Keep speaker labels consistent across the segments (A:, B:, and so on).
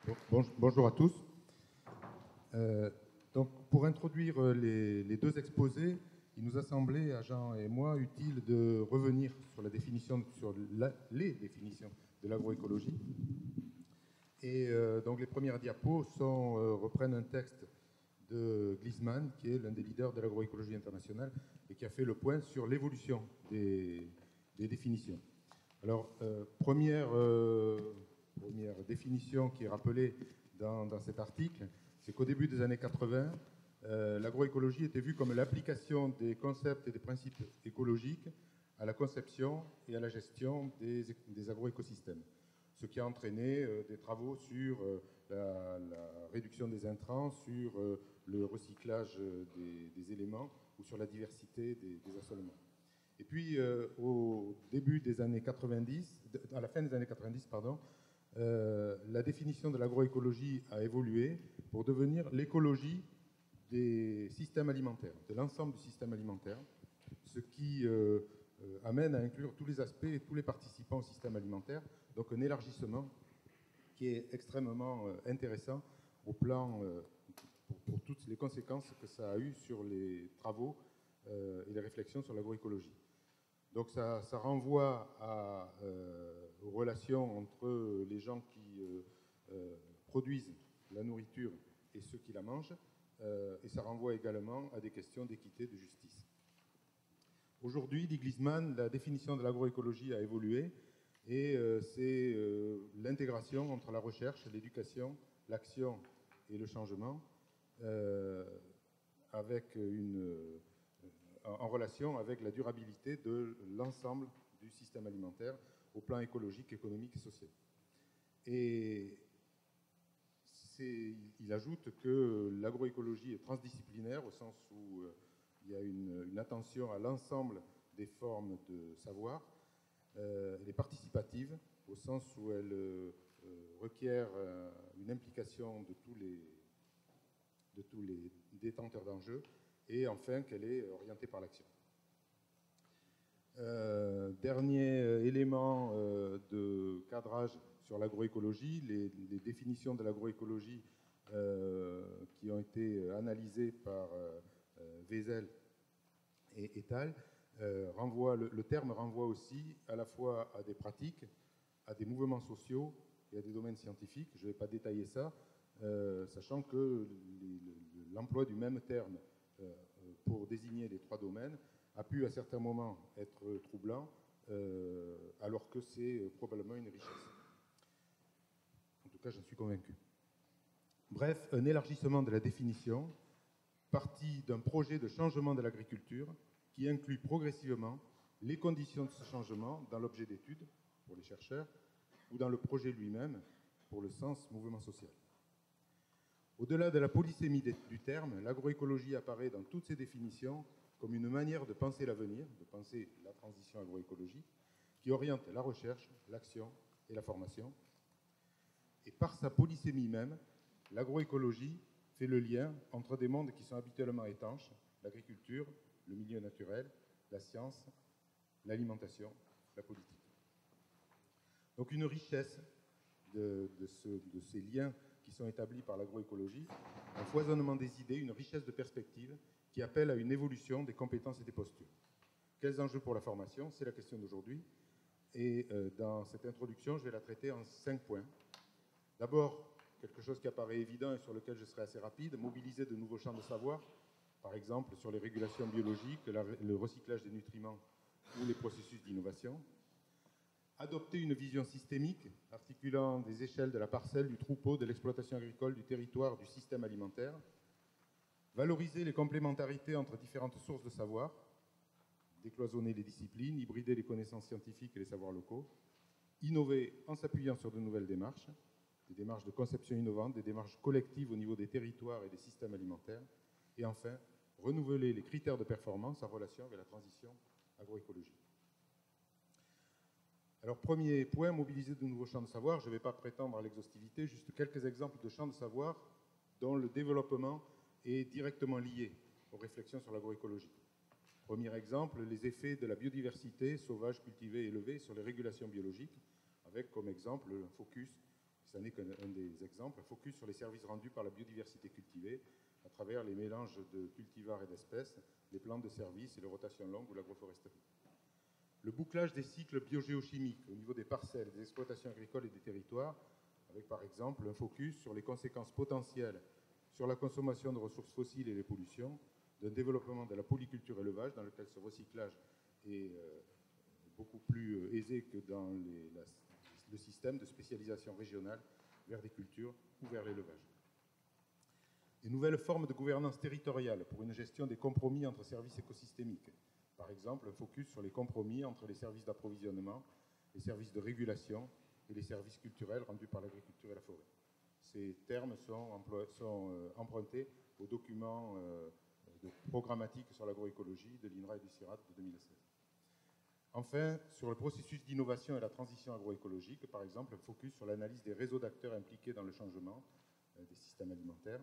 A: Bonjour à tous. Donc, pour introduire les deux exposés, il nous a semblé, à Jean et moi, utile de revenir sur les définitions de l'agroécologie. Et donc, les premières diapos reprennent un texte de Gliessman, qui est l'un des leaders de l'agroécologie internationale et qui a fait le point sur l'évolution des définitions. Alors, première définition qui est rappelée dans cet article, c'est qu'au début des années 80, l'agroécologie était vue comme l'application des concepts et des principes écologiques à la conception et à la gestion des agroécosystèmes, ce qui a entraîné des travaux sur la réduction des intrants, sur le recyclage des éléments ou sur la diversité des assolements. Et puis, au début des années 90, à la fin des années 90, la définition de l'agroécologie a évolué pour devenir l'écologie des systèmes alimentaires, de l'ensemble du système alimentaire, ce qui amène à inclure tous les aspects et tous les participants au système alimentaire, donc un élargissement qui est extrêmement intéressant au plan, pour toutes les conséquences que ça a eu sur les travaux et les réflexions sur l'agroécologie. Donc ça renvoie aux relations entre les gens qui produisent la nourriture et ceux qui la mangent, et ça renvoie également à des questions d'équité, de justice. Aujourd'hui, dit Gliessman, la définition de l'agroécologie a évolué, et c'est l'intégration entre la recherche, l'éducation, l'action et le changement, en relation avec la durabilité de l'ensemble du système alimentaire au plan écologique, économique et social. Et il ajoute que l'agroécologie est transdisciplinaire au sens où il y a une attention à l'ensemble des formes de savoir. Elle est participative au sens où elle requiert une implication de tous les détenteurs d'enjeux, et enfin qu'elle est orientée par l'action. Dernier élément de cadrage sur l'agroécologie, les définitions de l'agroécologie qui ont été analysées par Vézel et Tal, le terme renvoie aussi à la fois à des pratiques, à des mouvements sociaux et à des domaines scientifiques. Je ne vais pas détailler ça, sachant que l'emploi du même terme pour désigner les trois domaines a pu à certains moments être troublant, alors que c'est probablement une richesse. En tout cas, j'en suis convaincu. Bref, un élargissement de la définition parti d'un projet de changement de l'agriculture qui inclut progressivement les conditions de ce changement dans l'objet d'étude pour les chercheurs ou dans le projet lui-même pour le sens mouvement social. Au-delà de la polysémie du terme, l'agroécologie apparaît dans toutes ses définitions comme une manière de penser l'avenir, de penser la transition agroécologique, qui oriente la recherche, l'action et la formation. Et par sa polysémie même, l'agroécologie fait le lien entre des mondes qui sont habituellement étanches, l'agriculture, le milieu naturel, la science, l'alimentation, la politique. Donc une richesse de ces liens qui sont établis par l'agroécologie, un foisonnement des idées, une richesse de perspectives qui appelle à une évolution des compétences et des postures. Quels enjeux pour la formation? C'est la question d'aujourd'hui. Et dans cette introduction, je vais la traiter en 5 points. D'abord, quelque chose qui apparaît évident et sur lequel je serai assez rapide, mobiliser de nouveaux champs de savoir, par exemple sur les régulations biologiques, le recyclage des nutriments ou les processus d'innovation. Adopter une vision systémique, articulant des échelles de la parcelle, du troupeau, de l'exploitation agricole, du territoire, du système alimentaire. Valoriser les complémentarités entre différentes sources de savoir, décloisonner les disciplines, hybrider les connaissances scientifiques et les savoirs locaux. Innover en s'appuyant sur de nouvelles démarches, des démarches de conception innovante, des démarches collectives au niveau des territoires et des systèmes alimentaires. Et enfin, renouveler les critères de performance en relation avec la transition agroécologique. Alors, premier point, mobiliser de nouveaux champs de savoir. Je ne vais pas prétendre à l'exhaustivité, juste quelques exemples de champs de savoir dont le développement est directement lié aux réflexions sur l'agroécologie. Premier exemple, les effets de la biodiversité sauvage, cultivée et élevée sur les régulations biologiques, avec comme exemple un focus qui ça n'est qu'un des exemples, un focus sur les services rendus par la biodiversité cultivée à travers les mélanges de cultivars et d'espèces, les plantes de service et les rotations longues ou l'agroforesterie. Le bouclage des cycles biogéochimiques au niveau des parcelles, des exploitations agricoles et des territoires, avec par exemple un focus sur les conséquences potentielles sur la consommation de ressources fossiles et les pollutions, d'un développement de la polyculture élevage dans lequel ce recyclage est beaucoup plus aisé que dans le système de spécialisation régionale vers des cultures ou vers l'élevage. Des nouvelles formes de gouvernance territoriale pour une gestion des compromis entre services écosystémiques. Par exemple, un focus sur les compromis entre les services d'approvisionnement, les services de régulation et les services culturels rendus par l'agriculture et la forêt. Ces termes sont empruntés au document de programmatique sur l'agroécologie de l'INRA et du CIRAD de 2016. Enfin, sur le processus d'innovation et la transition agroécologique, par exemple, un focus sur l'analyse des réseaux d'acteurs impliqués dans le changement des systèmes alimentaires,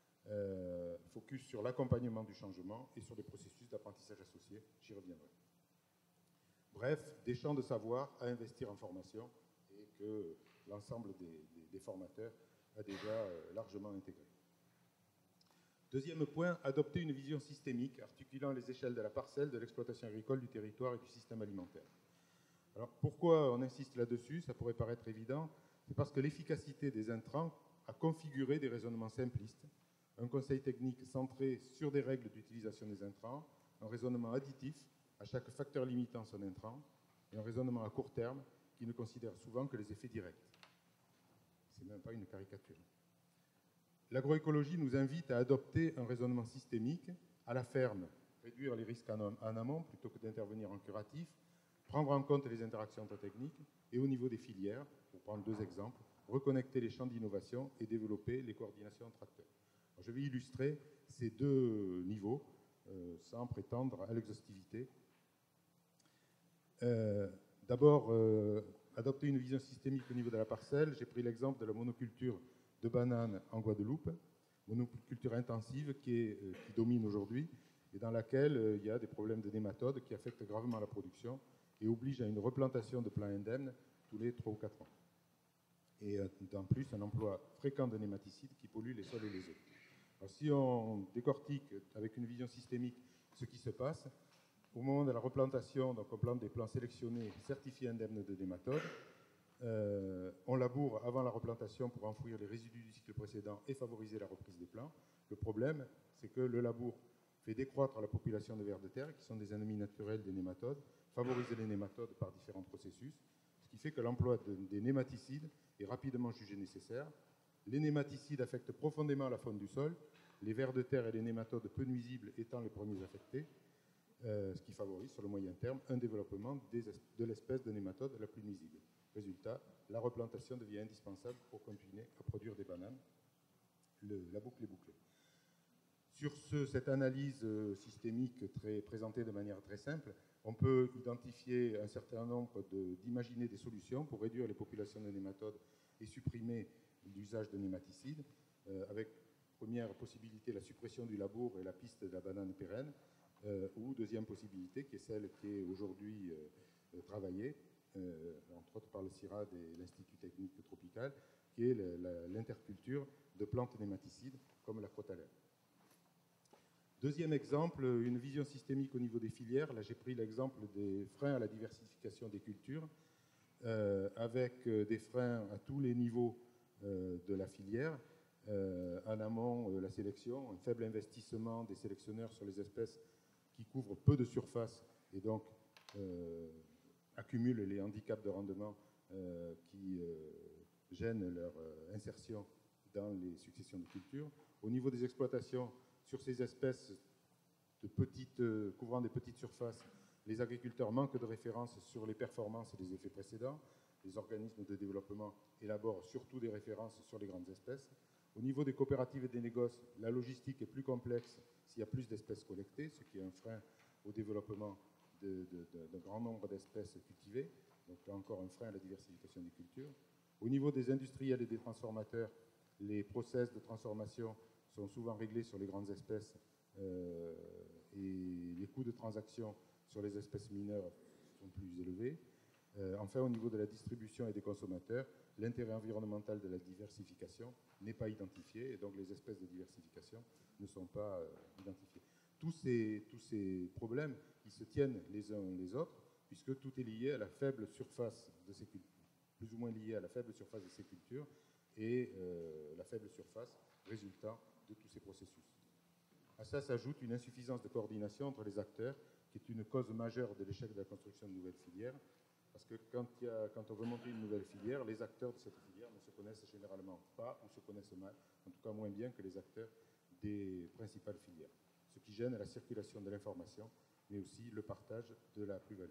A: focus sur l'accompagnement du changement et sur les processus d'apprentissage associés, j'y reviendrai. Bref, des champs de savoir à investir en formation et que l'ensemble des formateurs a déjà largement intégré. Deuxième point, adopter une vision systémique articulant les échelles de la parcelle, de l'exploitation agricole, du territoire et du système alimentaire. Alors pourquoi on insiste là-dessus? Ça pourrait paraître évident. C'est parce que l'efficacité des intrants a configuré des raisonnements simplistes, un conseil technique centré sur des règles d'utilisation des intrants, un raisonnement additif à chaque facteur limitant son intrant, et un raisonnement à court terme qui ne considère souvent que les effets directs. Ce n'est même pas une caricature. L'agroécologie nous invite à adopter un raisonnement systémique, à la ferme, réduire les risques en amont plutôt que d'intervenir en curatif, prendre en compte les interactions entre techniques, et au niveau des filières, pour prendre deux exemples, reconnecter les champs d'innovation et développer les coordinations entre acteurs. Alors, je vais illustrer ces deux niveaux sans prétendre à l'exhaustivité. D'abord, adopter une vision systémique au niveau de la parcelle. J'ai pris l'exemple de la monoculture de bananes en Guadeloupe, monoculture intensive qui domine aujourd'hui et dans laquelle il y a des problèmes de nématodes qui affectent gravement la production et obligent à une replantation de plants indemnes tous les 3 ou 4 ans. Et en plus, un emploi fréquent de nématicides qui polluent les sols et les eaux. Alors, si on décortique avec une vision systémique ce qui se passe, au moment de la replantation, donc on plante des plants sélectionnés certifiés indemnes de nématodes, on laboure avant la replantation pour enfouir les résidus du cycle précédent et favoriser la reprise des plants. Le problème, c'est que le labour fait décroître la population de vers de terre, qui sont des ennemis naturels des nématodes, favorise les nématodes par différents processus, ce qui fait que l'emploi des nématicides est rapidement jugé nécessaire. Les nématicides affectent profondément la faune du sol, les vers de terre et les nématodes peu nuisibles étant les premiers affectés, ce qui favorise sur le moyen terme un développement de l'espèce de nématode la plus nuisible. Résultat, la replantation devient indispensable pour continuer à produire des bananes. La boucle est bouclée. Sur cette analyse systémique présentée de manière très simple, on peut identifier un certain nombre d'imaginer des solutions pour réduire les populations de nématodes et supprimer l'usage de nématicides, avec première possibilité la suppression du labour et la piste de la banane pérenne, ou deuxième possibilité qui est celle qui est aujourd'hui travaillée, entre autres par le CIRAD et l'Institut technique tropical, qui est l'interculture de plantes nématicides comme la crotalène. Deuxième exemple, une vision systémique au niveau des filières. Là, j'ai pris l'exemple des freins à la diversification des cultures, avec des freins à tous les niveaux de la filière. En amont, la sélection, un faible investissement des sélectionneurs sur les espèces qui couvrent peu de surface et donc accumulent les handicaps de rendement qui gênent leur insertion dans les successions de cultures. Au niveau des exploitations, sur ces espèces couvrant des petites surfaces, les agriculteurs manquent de références sur les performances et les effets précédents. Les organismes de développement élaborent surtout des références sur les grandes espèces. Au niveau des coopératives et des négoces, la logistique est plus complexe s'il y a plus d'espèces collectées, ce qui est un frein au développement d'un grand nombre d'espèces cultivées. Donc là encore, un frein à la diversification des cultures. Au niveau des industriels et des transformateurs, les process de transformation sont souvent réglés sur les grandes espèces et les coûts de transaction sur les espèces mineures sont plus élevés. Enfin, au niveau de la distribution et des consommateurs, l'intérêt environnemental de la diversification n'est pas identifié et donc les espèces de diversification ne sont pas identifiées. Tous ces problèmes, ils se tiennent les uns les autres puisque tout est lié à la faible surface de ces cultures, plus ou moins lié à la faible surface de ces cultures et la faible surface résultant de tous ces processus. À ça s'ajoute une insuffisance de coordination entre les acteurs, qui est une cause majeure de l'échec de la construction de nouvelles filières, parce que quand on veut monter une nouvelle filière, les acteurs de cette filière ne se connaissent généralement pas ou se connaissent mal, en tout cas moins bien que les acteurs des principales filières, ce qui gêne la circulation de l'information, mais aussi le partage de la plus-value.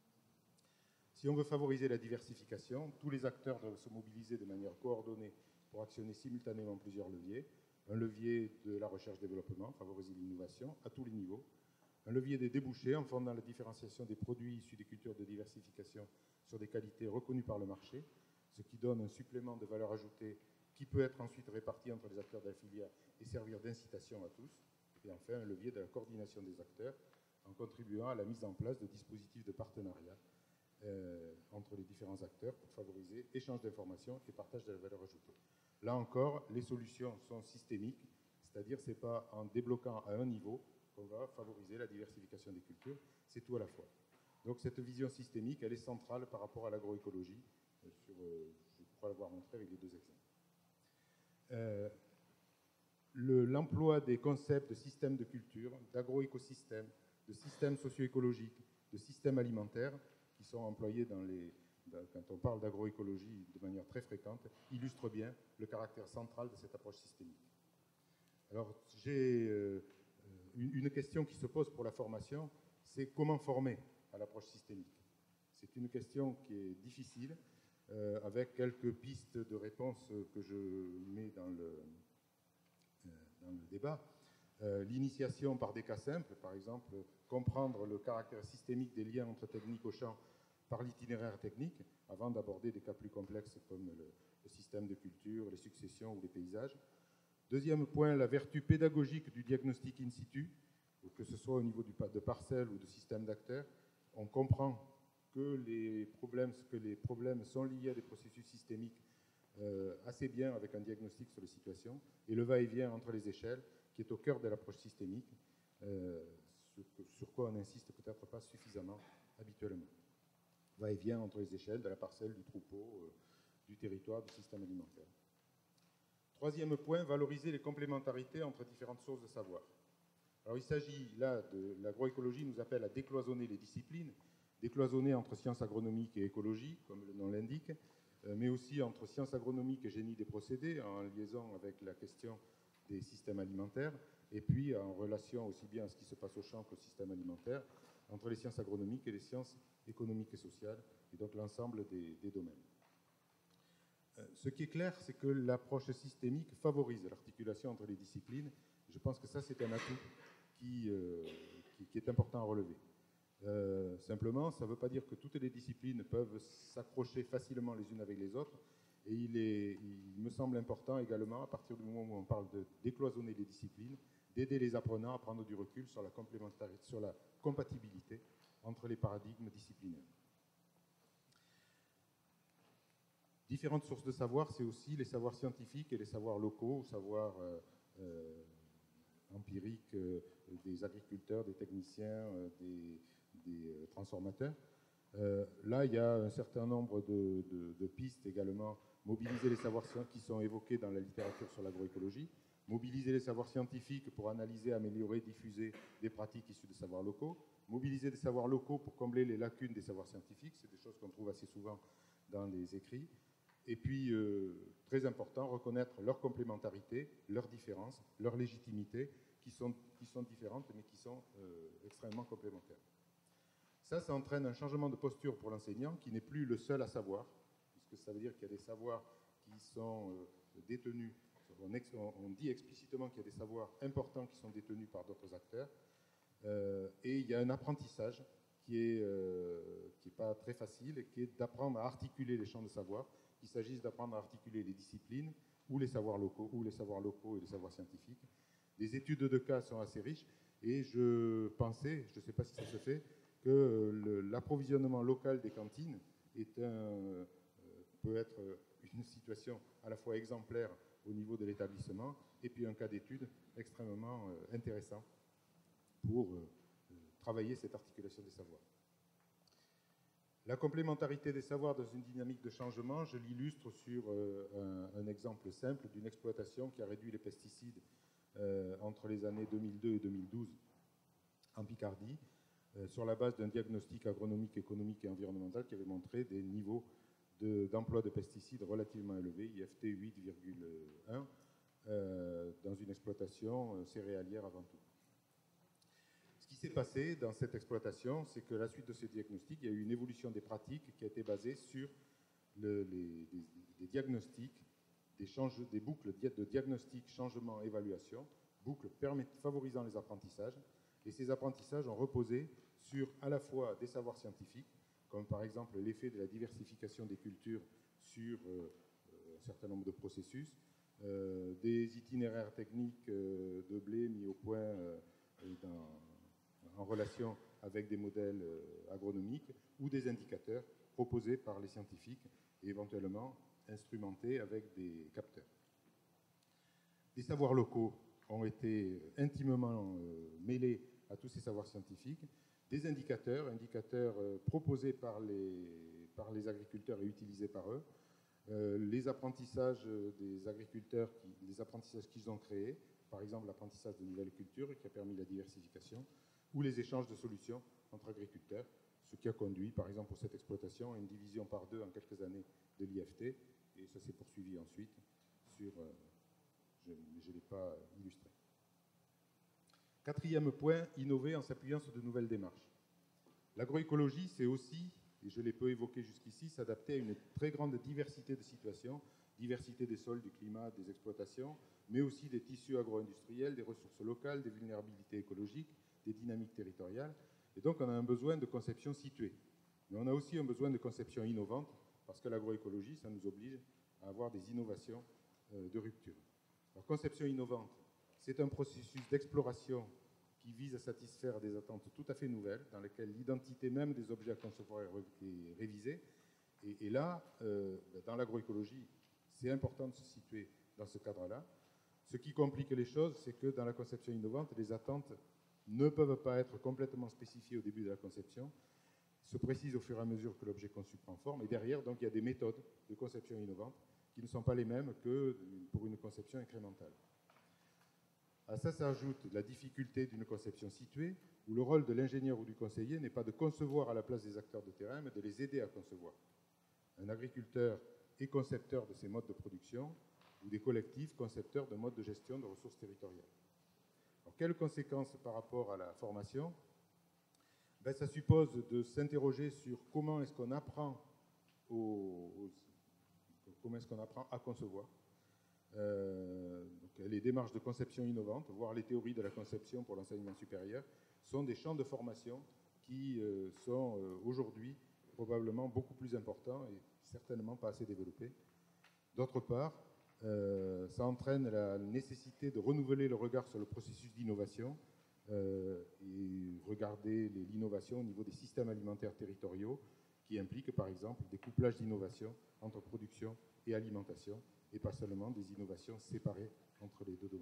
A: Si on veut favoriser la diversification, tous les acteurs doivent se mobiliser de manière coordonnée pour actionner simultanément plusieurs leviers. Un levier de la recherche-développement, favoriser l'innovation à tous les niveaux. Un levier des débouchés en fondant la différenciation des produits issus des cultures de diversification sur des qualités reconnues par le marché, ce qui donne un supplément de valeur ajoutée qui peut être ensuite réparti entre les acteurs de la filière et servir d'incitation à tous. Et enfin, un levier de la coordination des acteurs en contribuant à la mise en place de dispositifs de partenariat entre les différents acteurs pour favoriser échange d'informations et partage de la valeur ajoutée. Là encore, les solutions sont systémiques, c'est-à-dire ce n'est pas en débloquant à un niveau qu'on va favoriser la diversification des cultures, c'est tout à la fois. Donc cette vision systémique, elle est centrale par rapport à l'agroécologie, je crois l'avoir montré avec les deux exemples. L'emploi des concepts de systèmes de culture, d'agroécosystèmes, de systèmes socio-écologiques, de systèmes alimentaires, qui sont employés quand on parle d'agroécologie de manière très fréquente, illustre bien le caractère central de cette approche systémique. Alors, j'ai une question qui se pose pour la formation, c'est comment former à l'approche systémique. C'est une question qui est difficile, avec quelques pistes de réponse que je mets dans le débat. L'initiation par des cas simples, par exemple, comprendre le caractère systémique des liens entre techniques au champ par l'itinéraire technique, avant d'aborder des cas plus complexes comme le système de culture, les successions ou les paysages. Deuxième point, la vertu pédagogique du diagnostic in situ, que ce soit au niveau de parcelles ou de système d'acteurs. On comprend que les problèmes sont liés à des processus systémiques assez bien avec un diagnostic sur les situations, et le va-et-vient entre les échelles, qui est au cœur de l'approche systémique, sur quoi on n'insiste peut-être pas suffisamment habituellement. Va-et-vient entre les échelles de la parcelle, du troupeau, du territoire, du système alimentaire. Troisième point, valoriser les complémentarités entre différentes sources de savoir. Alors il s'agit là de l'agroécologie nous appelle à décloisonner les disciplines, décloisonner entre sciences agronomiques et écologie, comme le nom l'indique, mais aussi entre sciences agronomiques et génie des procédés, en liaison avec la question des systèmes alimentaires, et puis en relation aussi bien à ce qui se passe au champ qu'au système alimentaire, entre les sciences agronomiques et les sciences économiques et sociales, et donc l'ensemble des domaines. Ce qui est clair, c'est que l'approche systémique favorise l'articulation entre les disciplines. Je pense que ça, c'est un atout qui est important à relever. Simplement, ça ne veut pas dire que toutes les disciplines peuvent s'accrocher facilement les unes avec les autres. Et il me semble important également, à partir du moment où on parle de décloisonner les disciplines, d'aider les apprenants à prendre du recul sur la complémentarité, sur la compatibilité entre les paradigmes disciplinaires. Différentes sources de savoir, c'est aussi les savoirs scientifiques et les savoirs locaux, savoirs empiriques des agriculteurs, des techniciens, des transformateurs. Là, il y a un certain nombre de pistes également. Mobiliser les savoirs qui sont évoqués dans la littérature sur l'agroécologie, mobiliser les savoirs scientifiques pour analyser, améliorer, diffuser des pratiques issues des savoirs locaux, mobiliser des savoirs locaux pour combler les lacunes des savoirs scientifiques, c'est des choses qu'on trouve assez souvent dans les écrits. Et puis, très important, reconnaître leur complémentarité, leurs différences, leur légitimité, qui sont différentes, mais qui sont extrêmement complémentaires. Ça entraîne un changement de posture pour l'enseignant, qui n'est plus le seul à savoir, puisque ça veut dire qu'il y a des savoirs qui sont détenus, on dit explicitement qu'il y a des savoirs importants qui sont détenus par d'autres acteurs, et il y a un apprentissage qui est pas très facile, et qui est d'apprendre à articuler les champs de savoir, qu'il s'agisse d'apprendre à articuler les disciplines ou les savoirs locaux et les savoirs scientifiques. Les études de cas sont assez riches et je pensais, je ne sais pas si ça se fait, que l'approvisionnement local des cantines peut être une situation à la fois exemplaire au niveau de l'établissement et puis un cas d'étude extrêmement intéressant pour travailler cette articulation des savoirs. La complémentarité des savoirs dans une dynamique de changement, je l'illustre sur un exemple simple d'une exploitation qui a réduit les pesticides entre les années 2002 et 2012 en Picardie, sur la base d'un diagnostic agronomique, économique et environnemental qui avait montré des niveaux d'emploi de pesticides relativement élevés, IFT 8,1, dans une exploitation céréalière avant tout. Ce qui s'est passé dans cette exploitation, c'est que à la suite de ce diagnostic, il y a eu une évolution des pratiques qui a été basée sur des diagnostics, des boucles de diagnostic, changement, évaluation, boucles favorisant les apprentissages. Et ces apprentissages ont reposé sur à la fois des savoirs scientifiques, comme par exemple l'effet de la diversification des cultures sur un certain nombre de processus, des itinéraires techniques de blé mis au point en relation avec des modèles agronomiques, ou des indicateurs proposés par les scientifiques et éventuellement instrumentés avec des capteurs. Les savoirs locaux ont été intimement mêlés à tous ces savoirs scientifiques, des indicateurs proposés par les agriculteurs et utilisés par eux, les apprentissages des agriculteurs, les apprentissages qu'ils ont créés, par exemple l'apprentissage de nouvelles cultures qui a permis la diversification, ou les échanges de solutions entre agriculteurs, ce qui a conduit, par exemple pour cette exploitation, à une division par 2 en quelques années de l'IFT, et ça s'est poursuivi ensuite sur... je ne l'ai pas illustré. Quatrième point, innover en s'appuyant sur de nouvelles démarches. L'agroécologie, c'est aussi, et je l'ai peu évoqué jusqu'ici, s'adapter à une très grande diversité de situations, diversité des sols, du climat, des exploitations, mais aussi des tissus agro-industriels, des ressources locales, des vulnérabilités écologiques, des dynamiques territoriales. Et donc, on a un besoin de conception située. Mais on a aussi un besoin de conception innovante, parce que l'agroécologie, ça nous oblige à avoir des innovations de rupture. Alors, conception innovante, c'est un processus d'exploration qui vise à satisfaire des attentes tout à fait nouvelles, dans lesquelles l'identité même des objets à concevoir est révisée. Et là, dans l'agroécologie, c'est important de se situer dans ce cadre-là. Ce qui complique les choses, c'est que dans la conception innovante, les attentes ne peuvent pas être complètement spécifiées au début de la conception, se précisent au fur et à mesure que l'objet conçu prend forme, et derrière, donc, il y a des méthodes de conception innovante qui ne sont pas les mêmes que pour une conception incrémentale. À ça s'ajoute la difficulté d'une conception située, où le rôle de l'ingénieur ou du conseiller n'est pas de concevoir à la place des acteurs de terrain, mais de les aider à concevoir. Un agriculteur est concepteur de ses modes de production, ou des collectifs concepteurs de modes de gestion de ressources territoriales. Alors, quelles conséquences par rapport à la formation? Ça suppose de s'interroger sur comment est-ce qu'on apprend à concevoir. Donc, les démarches de conception innovante, voire les théories de la conception pour l'enseignement supérieur, sont des champs de formation qui sont aujourd'hui probablement beaucoup plus importants et certainement pas assez développés. D'autre part, ça entraîne la nécessité de renouveler le regard sur le processus d'innovation et regarder l'innovation au niveau des systèmes alimentaires territoriaux, qui implique par exemple des couplages d'innovation entre production et alimentation, et pas seulement des innovations séparées entre les deux domaines.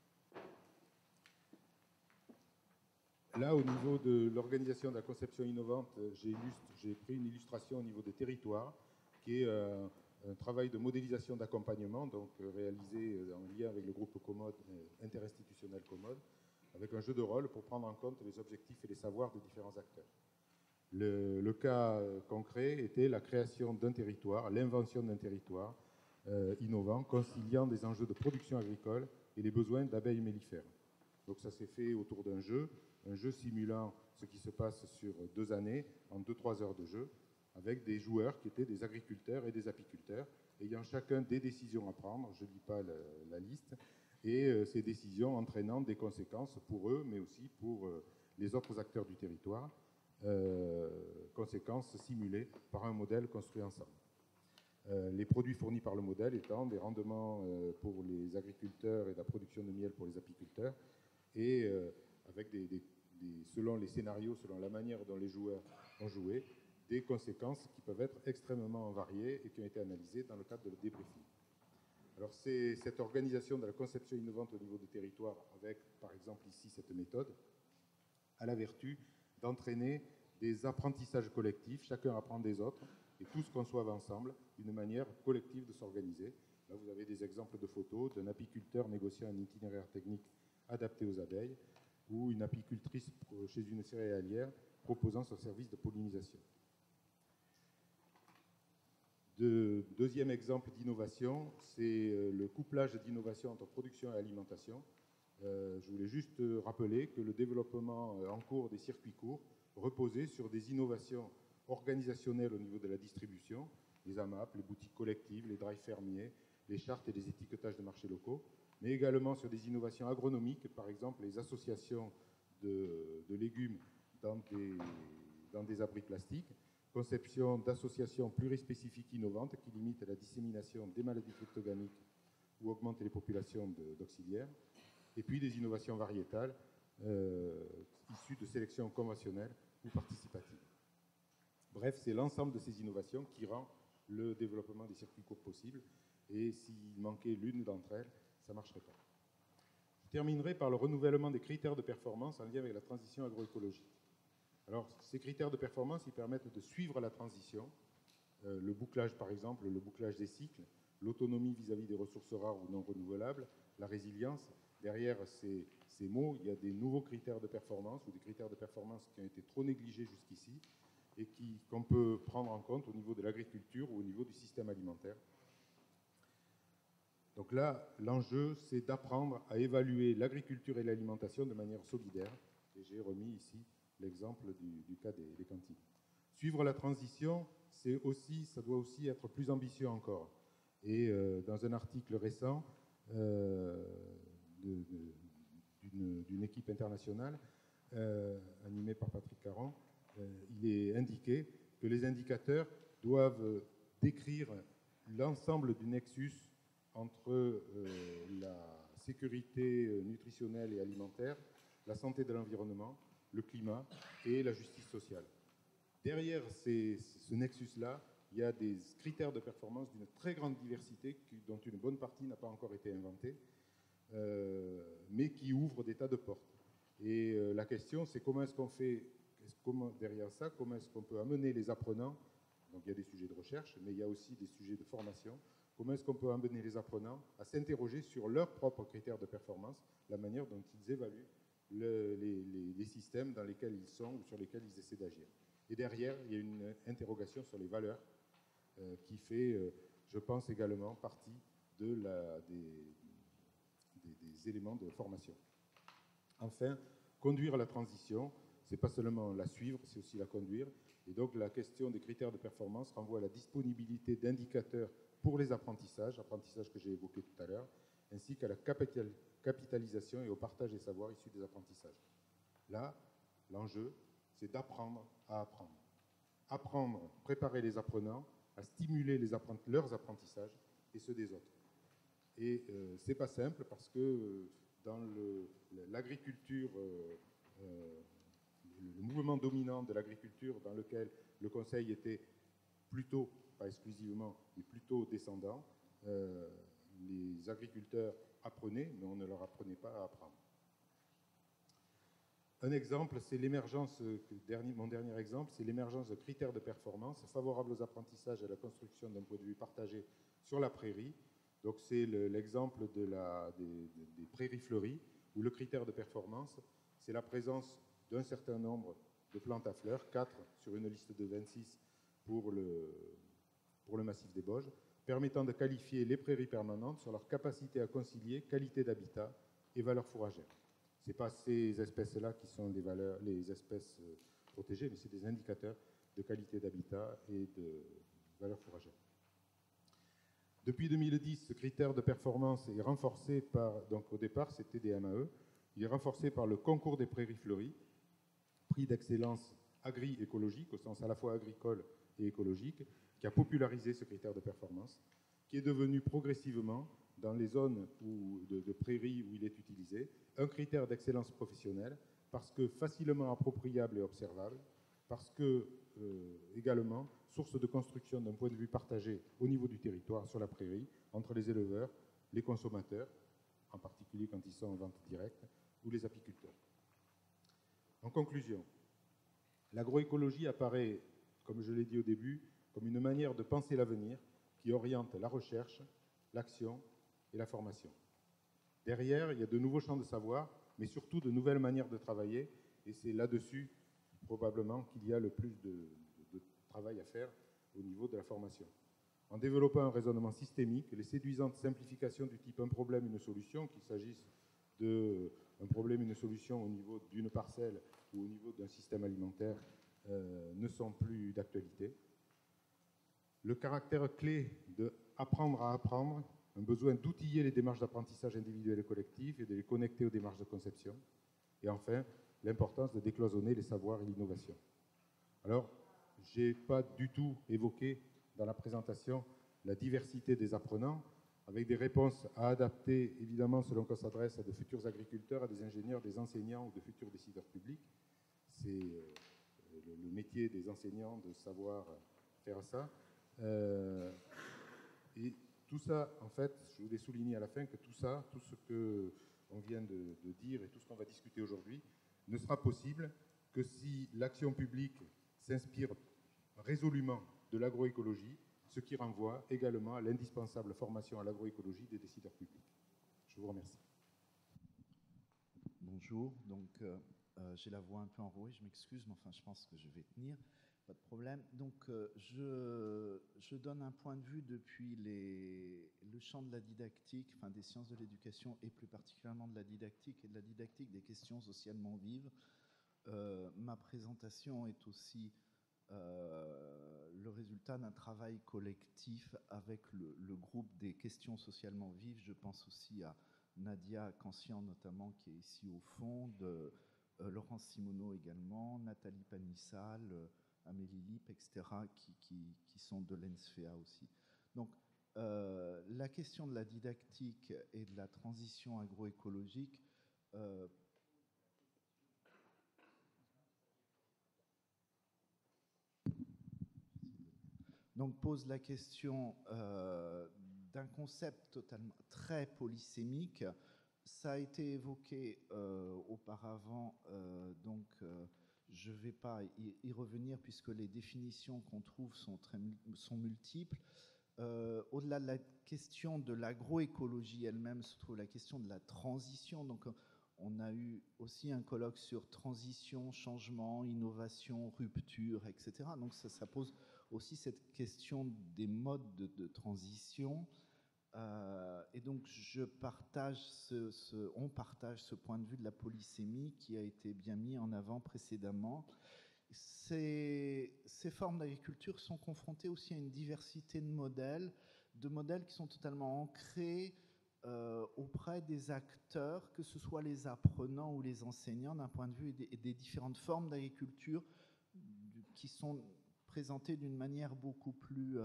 A: Là, au niveau de l'organisation de la conception innovante, j'ai pris une illustration au niveau des territoires, qui est un travail de modélisation d'accompagnement, donc réalisé en lien avec le groupe Commode, interinstitutionnel Commode, avec un jeu de rôle pour prendre en compte les objectifs et les savoirs des différents acteurs. Le cas concret était la création d'un territoire, l'invention d'un territoire innovant, conciliant des enjeux de production agricole et les besoins d'abeilles mellifères. Donc ça s'est fait autour d'un jeu simulant ce qui se passe sur 2 années, en 2-3 heures de jeu, avec des joueurs qui étaient des agriculteurs et des apiculteurs, ayant chacun des décisions à prendre, je ne lis pas la liste, et ces décisions entraînant des conséquences pour eux, mais aussi pour les autres acteurs du territoire, conséquences simulées par un modèle construit ensemble. Les produits fournis par le modèle étant des rendements pour les agriculteurs et la production de miel pour les apiculteurs, et avec selon les scénarios, selon la manière dont les joueurs ont joué, des conséquences qui peuvent être extrêmement variées et qui ont été analysées dans le cadre de le débriefing. Alors c'est cette organisation de la conception innovante au niveau du territoire avec, par exemple ici, cette méthode, a la vertu d'entraîner des apprentissages collectifs, chacun apprend des autres, et tous conçoivent ensemble une manière collective de s'organiser. Là, vous avez des exemples de photos d'un apiculteur négociant un itinéraire technique adapté aux abeilles, ou une apicultrice chez une céréalière proposant son service de pollinisation. Deuxième exemple d'innovation, c'est le couplage d'innovation entre production et alimentation. Je voulais juste rappeler que le développement en cours des circuits courts reposait sur des innovations organisationnelles au niveau de la distribution, les AMAP, les boutiques collectives, les drives fermiers, les chartes et les étiquetages de marchés locaux, mais également sur des innovations agronomiques, par exemple les associations de légumes dans des abris plastiques, conception d'associations plurispécifiques innovantes qui limitent la dissémination des maladies cryptogamiques ou augmentent les populations d'auxiliaires, et puis des innovations variétales issues de sélections conventionnelles ou participatives. Bref, c'est l'ensemble de ces innovations qui rend le développement des circuits courts possible, et s'il manquait l'une d'entre elles, ça ne marcherait pas. Je terminerai par le renouvellement des critères de performance en lien avec la transition agroécologique. Alors, ces critères de performance, ils permettent de suivre la transition, le bouclage par exemple, le bouclage des cycles, l'autonomie vis-à-vis des ressources rares ou non renouvelables, la résilience. Derrière ces mots, il y a des nouveaux critères de performance ou des critères de performance qui ont été trop négligés jusqu'ici et qu'on peut prendre en compte au niveau de l'agriculture ou au niveau du système alimentaire. Donc là, l'enjeu, c'est d'apprendre à évaluer l'agriculture et l'alimentation de manière solidaire. Et j'ai remis ici l'exemple du cas des cantines. Suivre la transition, ça doit aussi être plus ambitieux encore. Et dans un article récent d'une équipe internationale animée par Patrick Caron, il est indiqué que les indicateurs doivent décrire l'ensemble du nexus entre la sécurité nutritionnelle et alimentaire, la santé de l'environnement, le climat et la justice sociale. Derrière ce nexus-là, il y a des critères de performance d'une très grande diversité dont une bonne partie n'a pas encore été inventée, mais qui ouvrent des tas de portes. Et la question, c'est comment est-ce qu'on fait, derrière ça, comment est-ce qu'on peut amener les apprenants, donc il y a des sujets de recherche, mais il y a aussi des sujets de formation, comment est-ce qu'on peut amener les apprenants à s'interroger sur leurs propres critères de performance, la manière dont ils évaluent les systèmes dans lesquels ils sont ou sur lesquels ils essaient d'agir. Et derrière, il y a une interrogation sur les valeurs qui fait, je pense, également partie des éléments de formation. Enfin, conduire la transition, ce n'est pas seulement la suivre, c'est aussi la conduire. Et donc, la question des critères de performance renvoie à la disponibilité d'indicateurs pour les apprentissages que j'ai évoqués tout à l'heure, ainsi qu'à la capitalisation et au partage des savoirs issus des apprentissages. Là, l'enjeu, c'est d'apprendre à apprendre. Apprendre, préparer les apprenants à stimuler leurs apprentissages et ceux des autres. Et ce n'est pas simple parce que dans l'agriculture, le mouvement dominant de l'agriculture dans lequel le Conseil était plutôt, pas exclusivement, mais plutôt descendant, les agriculteurs apprenaient, mais on ne leur apprenait pas à apprendre. Un exemple, c'est l'émergence, mon dernier exemple, c'est l'émergence de critères de performance favorables aux apprentissages et à la construction d'un point de vue partagé sur la prairie. Donc c'est l'exemple des prairies fleuries, où le critère de performance, c'est la présence d'un certain nombre de plantes à fleurs, 4 sur une liste de 26 pour le massif des Bauges, permettant de qualifier les prairies permanentes sur leur capacité à concilier qualité d'habitat et valeurs fourragères. Ce n'est pas ces espèces-là qui sont les espèces protégées, mais c'est des indicateurs de qualité d'habitat et de valeurs fourragères. Depuis 2010, ce critère de performance est renforcé par, donc au départ c'était des MAE, il est renforcé par le concours des prairies fleuries, prix d'excellence agri-écologique, au sens à la fois agricole et écologique, qui a popularisé ce critère de performance, qui est devenu progressivement, dans les zones de prairies où il est utilisé, un critère d'excellence professionnelle, parce que facilement appropriable et observable, parce que également source de construction d'un point de vue partagé au niveau du territoire, sur la prairie, entre les éleveurs, les consommateurs, en particulier quand ils sont en vente directe, ou les apiculteurs. En conclusion, l'agroécologie apparaît, comme je l'ai dit au début, comme une manière de penser l'avenir qui oriente la recherche, l'action et la formation. Derrière, il y a de nouveaux champs de savoir, mais surtout de nouvelles manières de travailler, et c'est là-dessus, probablement, qu'il y a le plus de travail à faire au niveau de la formation. En développant un raisonnement systémique, les séduisantes simplifications du type un problème, une solution, qu'il s'agisse d'un problème, une solution au niveau d'une parcelle ou au niveau d'un système alimentaire, ne sont plus d'actualité. Le caractère clé de apprendre à apprendre, un besoin d'outiller les démarches d'apprentissage individuelles et collectives et de les connecter aux démarches de conception. Et enfin, l'importance de décloisonner les savoirs et l'innovation. Alors, je n'ai pas du tout évoqué dans la présentation la diversité des apprenants, avec des réponses à adapter, évidemment, selon qu'on s'adresse à de futurs agriculteurs, à des ingénieurs, des enseignants ou de futurs décideurs publics. C'est le métier des enseignants de savoir faire ça. Et tout ça, en fait, je voulais souligner à la fin que tout ça, tout ce qu'on vient de dire et tout ce qu'on va discuter aujourd'hui, ne sera possible que si l'action publique s'inspire résolument de l'agroécologie, ce qui renvoie également à l'indispensable formation à l'agroécologie des décideurs publics. Je vous remercie.
B: Bonjour, donc j'ai la voix un peu enrouée, je m'excuse, mais enfin je pense que je vais tenir, pas de problème. Donc je donne un point de vue depuis le champ de la didactique, enfin des sciences de l'éducation et plus particulièrement de la didactique et de la didactique des questions socialement vives. Ma présentation est aussi le résultat d'un travail collectif avec le groupe des questions socialement vives. Je pense aussi à Nadia Cancian notamment, qui est ici au fond, de Laurence Simoneau également, Nathalie Panissal, Amélie Lippe, etc., qui sont de l'ENSFEA aussi. Donc, la question de la didactique et de la transition agroécologique donc pose la question d'un concept totalement très polysémique. Ça a été évoqué auparavant, donc je ne vais pas y revenir puisque les définitions qu'on trouve sont multiples. Au-delà de la question de l'agroécologie elle-même se trouve la question de la transition. Donc on a eu aussi un colloque sur transition, changement, innovation, rupture, etc. Donc ça pose aussi cette question des modes de transition. Et donc on partage ce point de vue de la polysémie qui a été bien mis en avant précédemment. Ces formes d'agriculture sont confrontées aussi à une diversité de modèles qui sont totalement ancrés auprès des acteurs, que ce soit les apprenants ou les enseignants, d'un point de vue des différentes formes d'agriculture qui sont présentées d'une manière beaucoup plus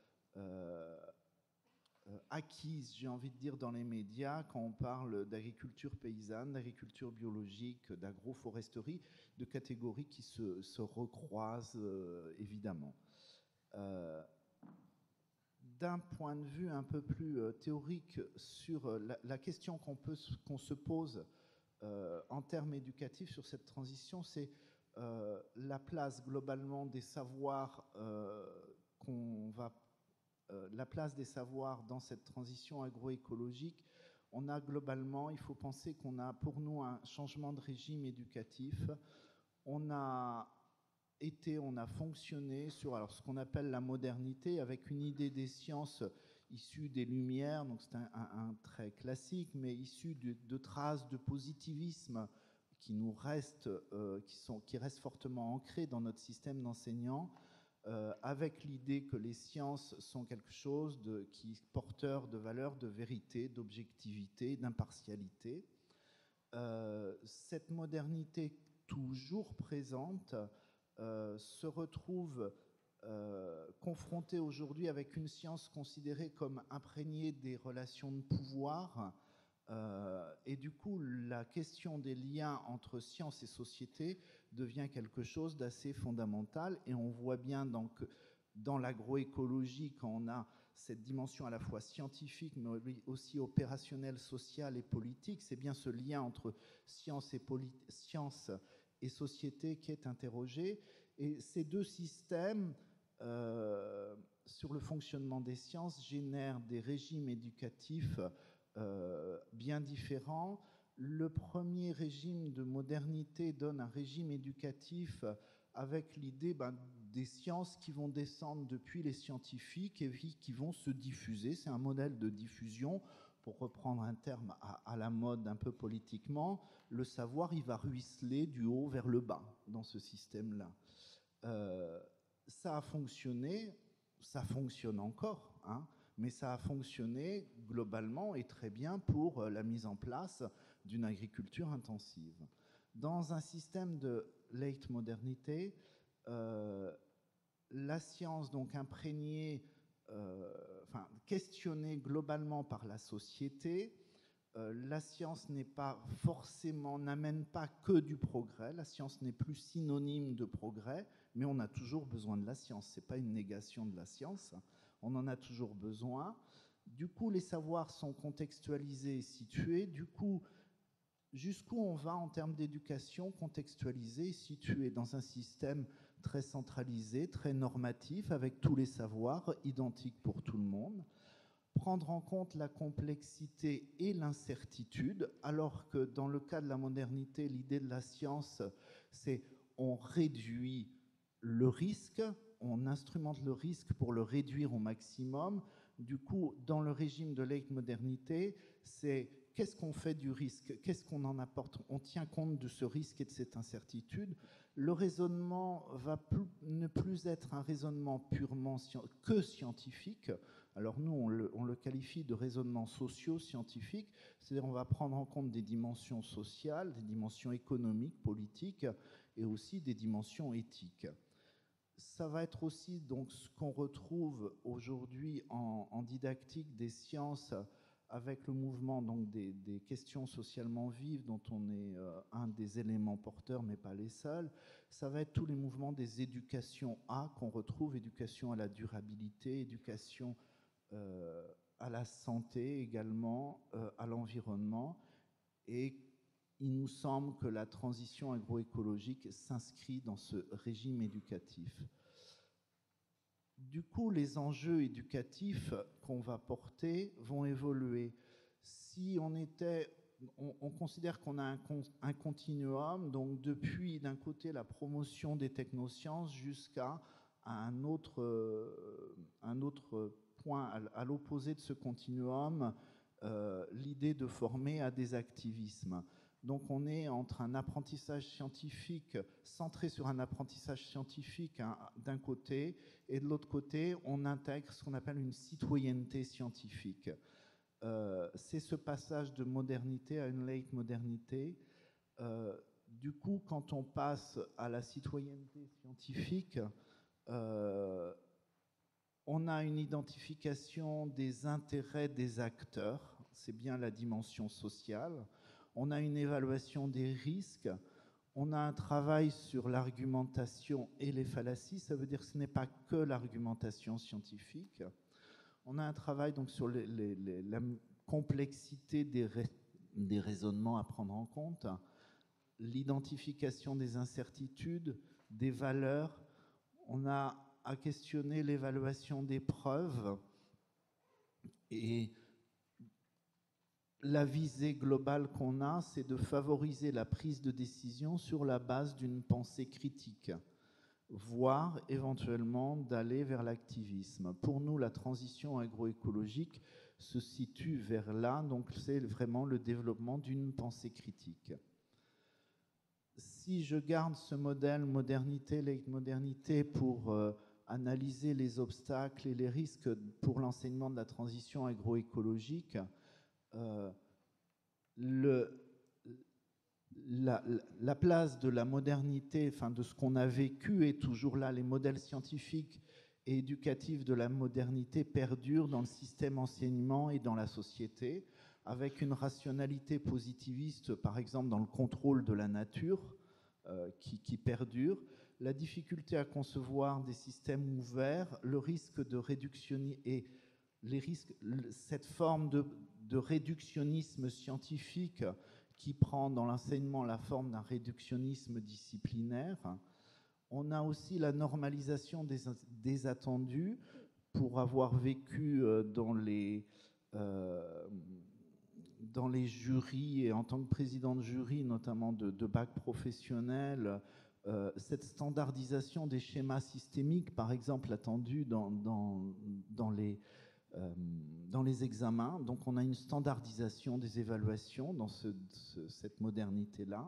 B: acquise, j'ai envie de dire, dans les médias, quand on parle d'agriculture paysanne, d'agriculture biologique, d'agroforesterie, de catégories qui se recroisent évidemment. D'un point de vue un peu plus théorique sur la question qu'on se pose en termes éducatifs sur cette transition, c'est la place globalement des savoirs la place des savoirs dans cette transition agroécologique. On a globalement, il faut penser qu'on a pour nous un changement de régime éducatif. On a fonctionné sur ce qu'on appelle la modernité, avec une idée des sciences issue des Lumières, donc c'est un trait classique, mais issu de traces de positivisme qui nous restent, qui restent fortement ancrées dans notre système d'enseignants, avec l'idée que les sciences sont quelque chose qui est porteur de valeurs de vérité, d'objectivité, d'impartialité. Cette modernité toujours présente se retrouve confrontée aujourd'hui avec une science considérée comme imprégnée des relations de pouvoir. Et du coup, la question des liens entre science et société devient quelque chose d'assez fondamental. Et on voit bien donc dans l'agroécologie, quand on a cette dimension à la fois scientifique, mais aussi opérationnelle, sociale et politique, c'est bien ce lien entre science et société qui est interrogé. Et ces deux systèmes, sur le fonctionnement des sciences, génèrent des régimes éducatifs bien différents. Le premier régime de modernité donne un régime éducatif avec l'idée des sciences qui vont descendre depuis les scientifiques et qui vont se diffuser. C'est un modèle de diffusion, pour reprendre un terme à la mode un peu politiquement. Le savoir, il va ruisseler du haut vers le bas dans ce système-là. Ça a fonctionné, ça fonctionne encore, hein, mais ça a fonctionné globalement et très bien pour la mise en place d'une agriculture intensive. Dans un système de late modernité, la science, donc imprégnée, questionnée globalement par la société, la science n'amène pas que du progrès, la science n'est plus synonyme de progrès, mais on a toujours besoin de la science, ce n'est pas une négation de la science, on en a toujours besoin. Du coup, les savoirs sont contextualisés et situés, du coup, jusqu'où on va en termes d'éducation, contextualisé et situé dans un système très centralisé, très normatif, avec tous les savoirs identiques pour tout le monde. Prendre en compte la complexité et l'incertitude, alors que dans le cas de la modernité, l'idée de la science, c'est on réduit le risque, on instrumente le risque pour le réduire au maximum. Du coup, dans le régime de late modernité, c'est qu'est-ce qu'on fait du risque, qu'est-ce qu'on en apporte, on tient compte de ce risque et de cette incertitude. Le raisonnement va ne plus être un raisonnement purement que scientifique. Alors nous, on le qualifie de raisonnement socio-scientifique, c'est-à-dire on va prendre en compte des dimensions sociales, des dimensions économiques, politiques, et aussi des dimensions éthiques. Ça va être aussi donc ce qu'on retrouve aujourd'hui en didactique des sciences, avec le mouvement donc, des questions socialement vives, dont on est un des éléments porteurs, mais pas les seuls. Ça va être tous les mouvements des éducations A qu'on retrouve, éducation à la durabilité, éducation à la santé également, à l'environnement. Et il nous semble que la transition agroécologique s'inscrit dans ce régime éducatif. Du coup, les enjeux éducatifs qu'on va porter vont évoluer. Si on considère qu'on a un continuum, donc depuis d'un côté la promotion des technosciences jusqu'à un autre point à l'opposé de ce continuum, l'idée de former à des activismes. Donc on est entre un apprentissage scientifique centré sur un apprentissage scientifique d'un côté, et de l'autre côté, on intègre ce qu'on appelle une citoyenneté scientifique. C'est ce passage de modernité à une late modernité. Du coup, quand on passe à la citoyenneté scientifique, on a une identification des intérêts des acteurs, c'est bien la dimension sociale. On a une évaluation des risques, on a un travail sur l'argumentation et les fallacies, ça veut dire que ce n'est pas que l'argumentation scientifique. On a un travail donc sur la complexité des raisonnements à prendre en compte, l'identification des incertitudes, des valeurs. On a à questionner l'évaluation des preuves et la visée globale qu'on a, c'est de favoriser la prise de décision sur la base d'une pensée critique, voire éventuellement d'aller vers l'activisme. Pour nous, la transition agroécologique se situe vers là, donc c'est vraiment le développement d'une pensée critique. Si je garde ce modèle modernité, late modernité pour analyser les obstacles et les risques pour l'enseignement de la transition agroécologique, la place de la modernité, enfin de ce qu'on a vécu est toujours là. Les modèles scientifiques et éducatifs de la modernité perdurent dans le système enseignement et dans la société, avec une rationalité positiviste, par exemple dans le contrôle de la nature, qui perdure, la difficulté à concevoir des systèmes ouverts, le risque de réductionnisme et cette forme de réductionnisme scientifique qui prend dans l'enseignement la forme d'un réductionnisme disciplinaire. On a aussi la normalisation des attendus. Pour avoir vécu dans les jurys et en tant que président de jury, notamment de bac professionnel, cette standardisation des schémas systémiques, par exemple, attendue dans les examens. Donc on a une standardisation des évaluations dans cette modernité-là.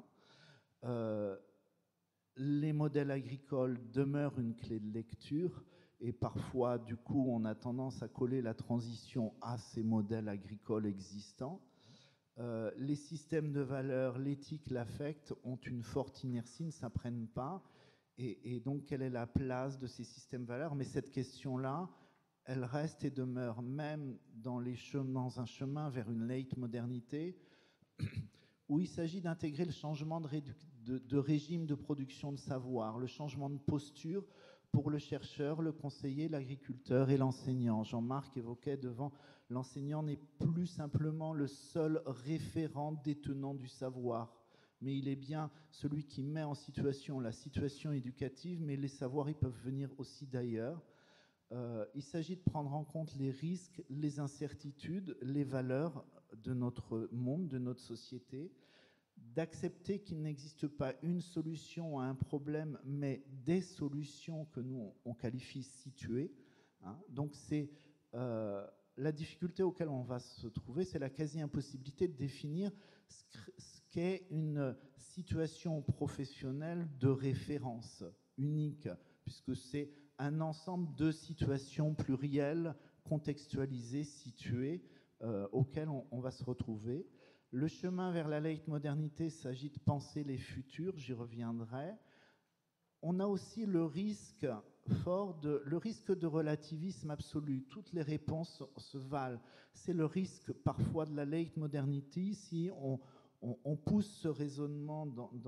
B: Les modèles agricoles demeurent une clé de lecture et parfois, du coup, on a tendance à coller la transition à ces modèles agricoles existants. Les systèmes de valeurs, l'éthique, l'affect ont une forte inertie, ne s'apprennent pas. Et donc, quelle est la place de ces systèmes de valeurs? Mais cette question-là, elle reste et demeure même dans un chemin vers une late modernité, où il s'agit d'intégrer le changement de régime de production de savoir, le changement de posture pour le chercheur, le conseiller, l'agriculteur et l'enseignant. Jean-Marc évoquait devant, l'enseignant n'est plus simplement le seul référent détenant du savoir, mais il est bien celui qui met en situation la situation éducative, mais les savoirs, ils peuvent venir aussi d'ailleurs. Il s'agit de prendre en compte les risques, les incertitudes, les valeurs de notre monde, de notre société, d'accepter qu'il n'existe pas une solution à un problème, mais des solutions que nous, on qualifie situées. Hein. Donc c'est la difficulté auquel on va se trouver, c'est la quasi-impossibilité de définir ce qu'est une situation professionnelle de référence unique, puisque c'est un ensemble de situations plurielles, contextualisées, situées, auxquelles on va se retrouver. Le chemin vers la late modernité s'agit de penser les futurs, j'y reviendrai. On a aussi le risque fort le risque de relativisme absolu. Toutes les réponses se valent. C'est le risque parfois de la late modernity si on pousse ce raisonnement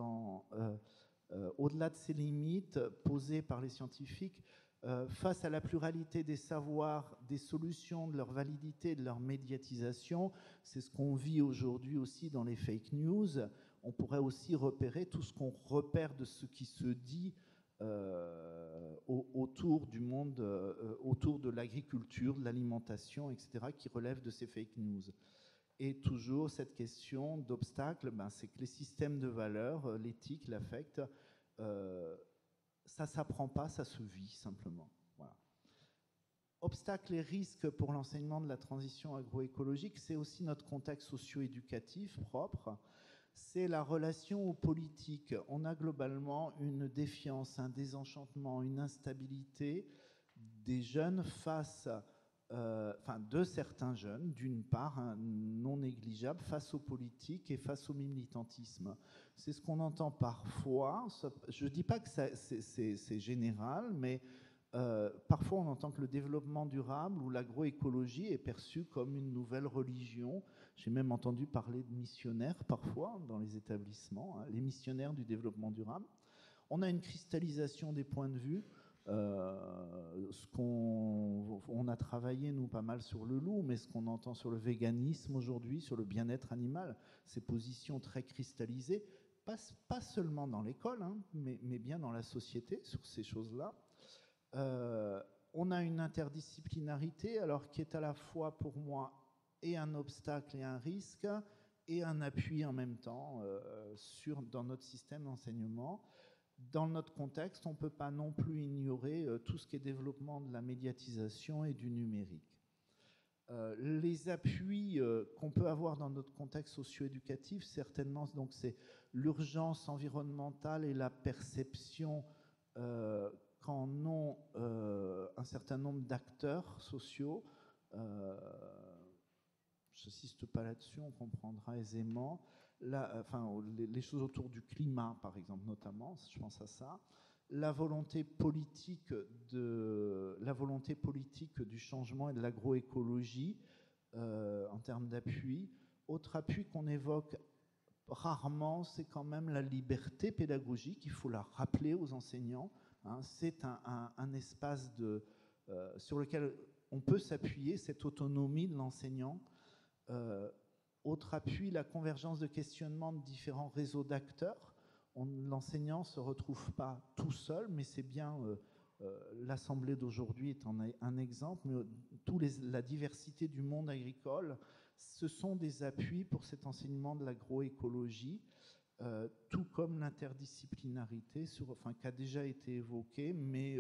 B: au-delà de ses limites posées par les scientifiques. Face à la pluralité des savoirs, des solutions, de leur validité, de leur médiatisation, c'est ce qu'on vit aujourd'hui aussi dans les fake news. On pourrait aussi repérer tout ce qu'on repère de ce qui se dit autour du monde, autour de l'agriculture, de l'alimentation, etc., qui relève de ces fake news. Et toujours cette question d'obstacle, c'est que les systèmes de valeurs, l'éthique, l'affect, ça ne s'apprend pas, ça se vit simplement. Voilà. Obstacles et risques pour l'enseignement de la transition agroécologique, c'est aussi notre contexte socio-éducatif propre. C'est la relation aux politiques. On a globalement une défiance, un désenchantement, une instabilité des jeunes face, de certains jeunes, d'une part, non négligeable, face aux politiques et face au militantisme. C'est ce qu'on entend parfois. Je ne dis pas que c'est général, mais parfois on entend que le développement durable ou l'agroécologie est perçu comme une nouvelle religion. J'ai même entendu parler de missionnaires parfois dans les établissements, les missionnaires du développement durable. On a une cristallisation des points de vue. On a travaillé, nous, pas mal sur le loup, mais ce qu'on entend sur le véganisme aujourd'hui, sur le bien-être animal, ces positions très cristallisées, pas seulement dans l'école, mais bien dans la société, sur ces choses-là. On a une interdisciplinarité, alors qui est à la fois pour moi et un obstacle et un risque, et un appui en même temps dans notre système d'enseignement. Dans notre contexte, on ne peut pas non plus ignorer tout ce qui est développement de la médiatisation et du numérique. Les appuis qu'on peut avoir dans notre contexte socio-éducatif, certainement, donc c'est l'urgence environnementale et la perception qu'en ont un certain nombre d'acteurs sociaux. Je n'insiste pas là-dessus, on comprendra aisément. Les choses autour du climat, par exemple, notamment, je pense à ça. La volonté politique du changement et de l'agroécologie en termes d'appui. Autre appui qu'on évoque rarement, c'est quand même la liberté pédagogique, il faut la rappeler aux enseignants. Hein, c'est un espace sur lequel on peut s'appuyer, cette autonomie de l'enseignant. Autre appui, la convergence de questionnement de différents réseaux d'acteurs. L'enseignant ne se retrouve pas tout seul, mais c'est bien, l'Assemblée d'aujourd'hui est un exemple, mais la diversité du monde agricole, ce sont des appuis pour cet enseignement de l'agroécologie, tout comme l'interdisciplinarité, qui a déjà été évoquée, mais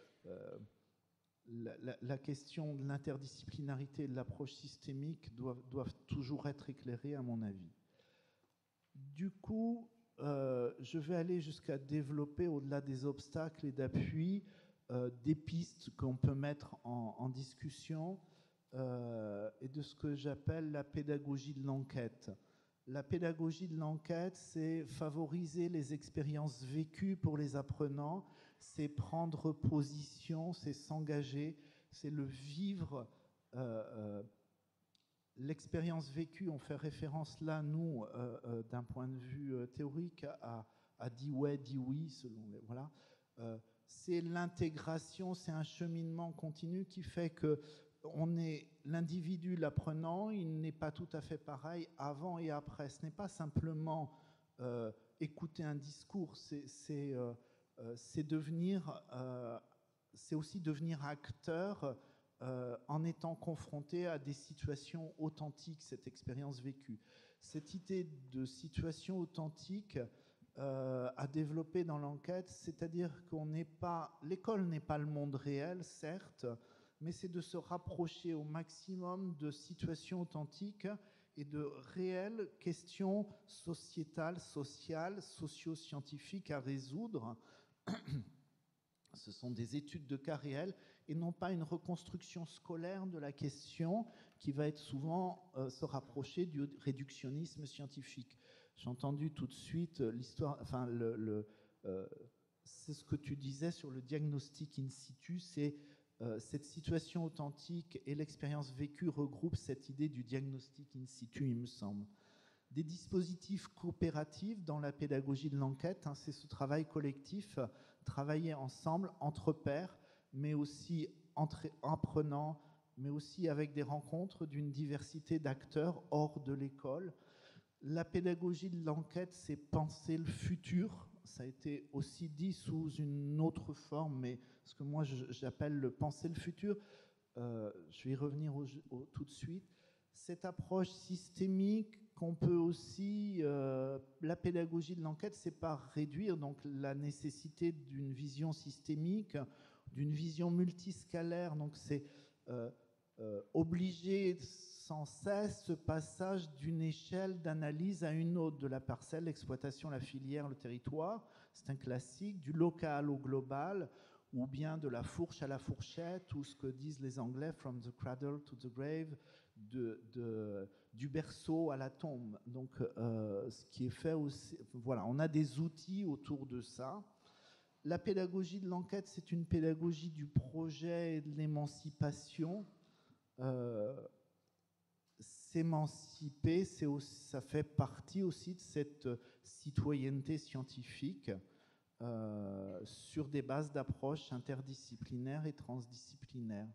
B: la question de l'interdisciplinarité et de l'approche systémique doivent toujours être éclairées, à mon avis. Du coup, je vais aller jusqu'à développer, au-delà des obstacles et d'appuis, des pistes qu'on peut mettre en discussion et de ce que j'appelle la pédagogie de l'enquête. La pédagogie de l'enquête, c'est favoriser les expériences vécues pour les apprenants, c'est prendre position, c'est s'engager, c'est le vivre. L'expérience vécue, on fait référence là, nous, d'un point de vue théorique, à dit ouais, dit oui, selon les... Voilà. C'est l'intégration, c'est un cheminement continu qui fait que l'individu, l'apprenant, il n'est pas tout à fait pareil avant et après. Ce n'est pas simplement écouter un discours, c'est aussi devenir acteur en étant confronté à des situations authentiques, cette expérience vécue. Cette idée de situation authentique à développer dans l'enquête, c'est-à-dire l'école n'est pas le monde réel, certes, mais c'est de se rapprocher au maximum de situations authentiques et de réelles questions sociétales, sociales, socio-scientifiques à résoudre. Ce sont des études de cas réels et non pas une reconstruction scolaire de la question qui va être souvent se rapprocher du réductionnisme scientifique. J'ai entendu tout de suite l'histoire, enfin, c'est ce que tu disais sur le diagnostic in situ, c'est cette situation authentique et l'expérience vécue regroupent cette idée du diagnostic in situ, il me semble. Des dispositifs coopératifs dans la pédagogie de l'enquête, hein, c'est ce travail collectif, travailler ensemble, entre pairs, mais aussi entre apprenants, mais aussi avec des rencontres d'une diversité d'acteurs hors de l'école. La pédagogie de l'enquête, c'est penser le futur. Ça a été aussi dit sous une autre forme, mais ce que moi j'appelle le penser le futur. Je vais y revenir tout de suite. Cette approche systémique qu'on peut aussi... la pédagogie de l'enquête, c'est pas réduire donc la nécessité d'une vision systémique, d'une vision multiscalaire. Donc c'est obliger sans cesse ce passage d'une échelle d'analyse à une autre, de la parcelle, l'exploitation, la filière, le territoire, c'est un classique, du local au global, ou bien de la fourche à la fourchette, ou ce que disent les Anglais, from the cradle to the grave, du berceau à la tombe. Donc, ce qui est fait aussi, voilà, on a des outils autour de ça. La pédagogie de l'enquête, c'est une pédagogie du projet et de l'émancipation. S'émanciper, ça fait partie aussi de cette citoyenneté scientifique sur des bases d'approche interdisciplinaires et transdisciplinaires.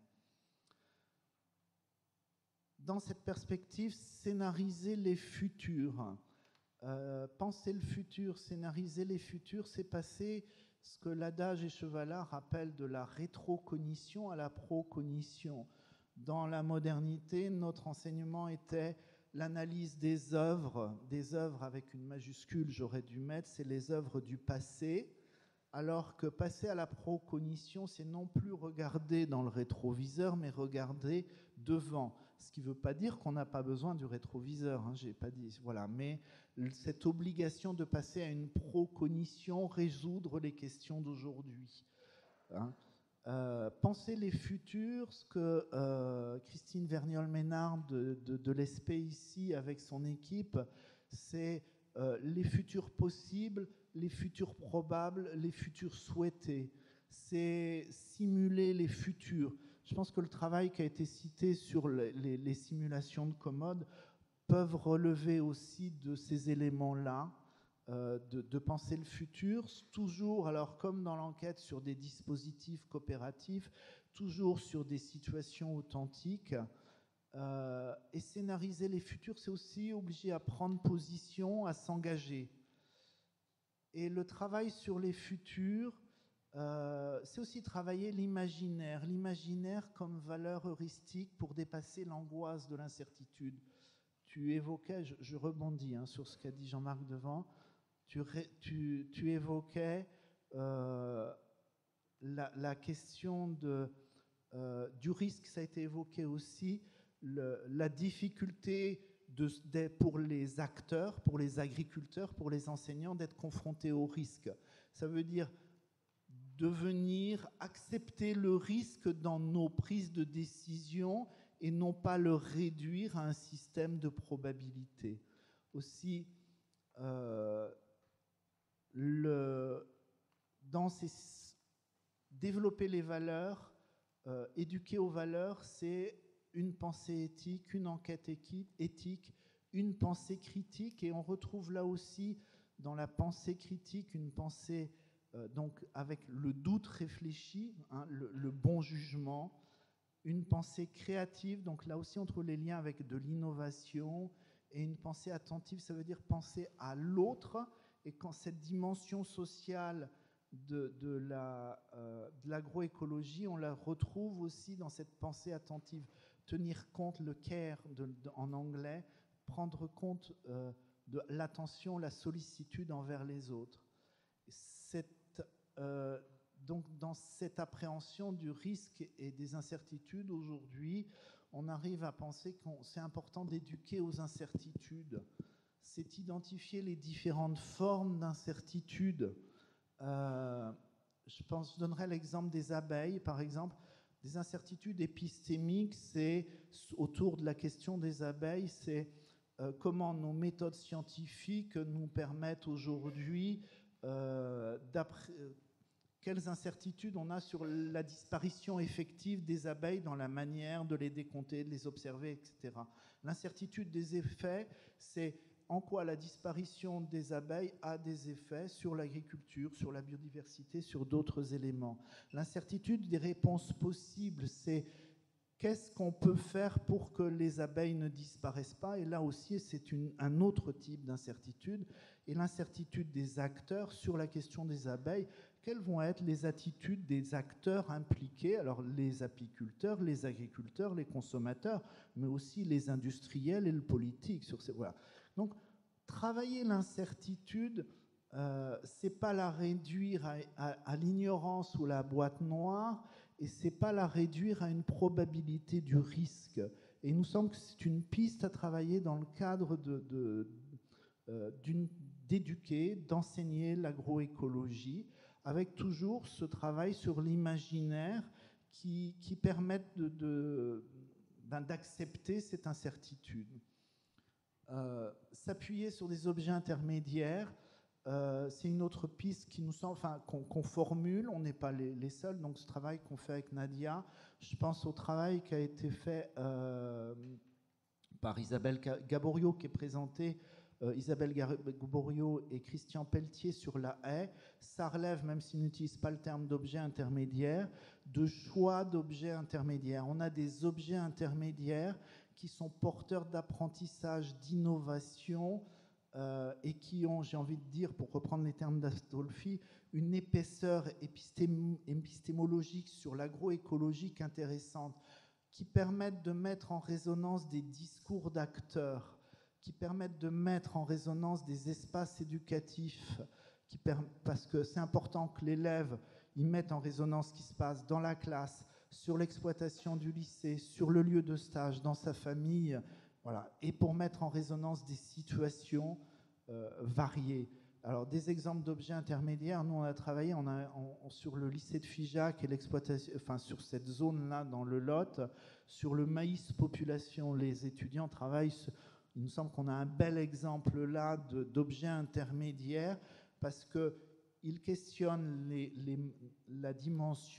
B: Dans cette perspective, scénariser les futurs. Penser le futur, scénariser les futurs, c'est passer ce que l'adage et Chevalard appellent de la rétrocognition à la procognition. Dans la modernité, notre enseignement était l'analyse des œuvres avec une majuscule, j'aurais dû mettre, c'est les œuvres du passé, alors que passer à la procognition, c'est non plus regarder dans le rétroviseur, mais regarder devant. Ce qui ne veut pas dire qu'on n'a pas besoin du rétroviseur, hein, j'ai pas dit, voilà, mais cette obligation de passer à une procognition, résoudre les questions d'aujourd'hui. Hein. Penser les futurs, ce que Christine Vergnol-Ménard de l'ESP ici avec son équipe, c'est les futurs possibles, les futurs probables, les futurs souhaités. C'est simuler les futurs. Je pense que le travail qui a été cité sur les simulations de commodes peuvent relever aussi de ces éléments-là, de penser le futur, toujours, alors comme dans l'enquête, sur des dispositifs coopératifs, toujours sur des situations authentiques. Et scénariser les futurs, c'est aussi obliger à prendre position, à s'engager. Et le travail sur les futurs, c'est aussi travailler l'imaginaire comme valeur heuristique pour dépasser l'angoisse de l'incertitude. Tu évoquais, je rebondis sur ce qu'a dit Jean-Marc Devant, tu évoquais la question du risque, ça a été évoqué aussi, la difficulté pour les acteurs, pour les agriculteurs, pour les enseignants d'être confrontés au risque. Ça veut dire accepter le risque dans nos prises de décision et non pas le réduire à un système de probabilité. Aussi, développer les valeurs, éduquer aux valeurs, c'est une pensée éthique, une enquête éthique, une pensée critique, et on retrouve là aussi dans la pensée critique une pensée donc avec le doute réfléchi, le bon jugement, une pensée créative, donc là aussi on trouve les liens avec de l'innovation, et une pensée attentive, ça veut dire penser à l'autre, et quand cette dimension sociale de l'agroécologie, on la retrouve aussi dans cette pensée attentive, tenir compte, le care en anglais, prendre compte de l'attention, la sollicitude envers les autres. Donc dans cette appréhension du risque et des incertitudes, aujourd'hui, on arrive à penser que c'est important d'éduquer aux incertitudes. C'est identifier les différentes formes d'incertitude. Je donnerai l'exemple des abeilles, par exemple. Des incertitudes épistémiques, c'est autour de la question des abeilles, c'est comment nos méthodes scientifiques nous permettent aujourd'hui quelles incertitudes on a sur la disparition effective des abeilles dans la manière de les décompter, de les observer, etc. L'incertitude des effets, c'est en quoi la disparition des abeilles a des effets sur l'agriculture, sur la biodiversité, sur d'autres éléments. L'incertitude des réponses possibles, c'est qu'est-ce qu'on peut faire pour que les abeilles ne disparaissent pas? Et là aussi, c'est un autre type d'incertitude. Et l'incertitude des acteurs sur la question des abeilles, quelles vont être les attitudes des acteurs impliqués? Alors les apiculteurs, les agriculteurs, les consommateurs, mais aussi les industriels et le politique. Voilà. Donc, travailler l'incertitude, c'est pas la réduire à l'ignorance ou la boîte noire, et c'est pas la réduire à une probabilité du risque. Et il nous semble que c'est une piste à travailler dans le cadre d'éduquer, d'enseigner l'agroécologie, avec toujours ce travail sur l'imaginaire qui permettent d'accepter cette incertitude. S'appuyer sur des objets intermédiaires, c'est une autre piste qui nous semble, qu'on formule. On n'est pas les seuls. Donc ce travail qu'on fait avec Nadia, je pense au travail qui a été fait par Isabelle Gaborio, qui est présenté, Isabelle Gaborio et Christian Pelletier sur la haie. Ça relève, même s'ils n'utilisent pas le terme d'objet intermédiaire, de choix d'objets intermédiaires. On a des objets intermédiaires qui sont porteurs d'apprentissage, d'innovation, et qui ont, j'ai envie de dire, pour reprendre les termes d'Astolfi, une épaisseur épistémologique sur l'agroécologique intéressante, qui permettent de mettre en résonance des discours d'acteurs, qui permettent de mettre en résonance des espaces éducatifs, parce que c'est important que l'élève y mette en résonance ce qui se passe dans la classe, sur l'exploitation du lycée, sur le lieu de stage, dans sa famille, voilà, et pour mettre en résonance des situations variées. Alors, des exemples d'objets intermédiaires, nous on a travaillé sur le lycée de Figeac et l'exploitation, sur cette zone-là dans le Lot, sur le maïs population. Les étudiants travaillent, il nous semble qu'on a un bel exemple là d'objets intermédiaires, parce qu'ils questionnent la dimension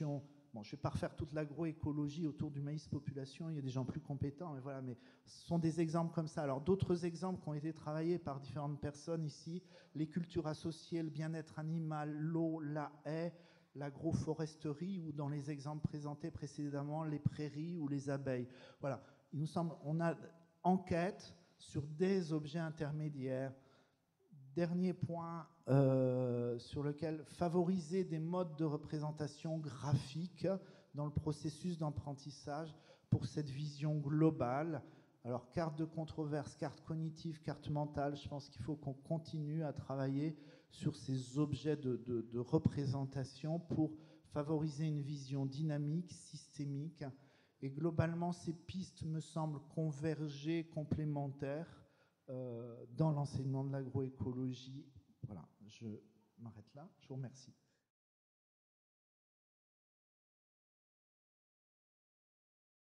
B: bon, je ne vais pas refaire toute l'agroécologie autour du maïs population, il y a des gens plus compétents, mais voilà, mais ce sont des exemples comme ça. Alors d'autres exemples qui ont été travaillés par différentes personnes ici, les cultures associées, le bien-être animal, l'eau, la haie, l'agroforesterie, ou dans les exemples présentés précédemment, les prairies ou les abeilles. Voilà, il nous semble, on a enquête sur des objets intermédiaires. Dernier point sur lequel favoriser des modes de représentation graphique dans le processus d'apprentissage pour cette vision globale. Alors, carte de controverse, carte cognitive, carte mentale, je pense qu'il faut qu'on continue à travailler sur ces objets de représentation pour favoriser une vision dynamique, systémique. Et globalement, ces pistes me semblent converger, complémentaires dans l'enseignement de l'agroécologie. Voilà, je m'arrête là. Je vous remercie.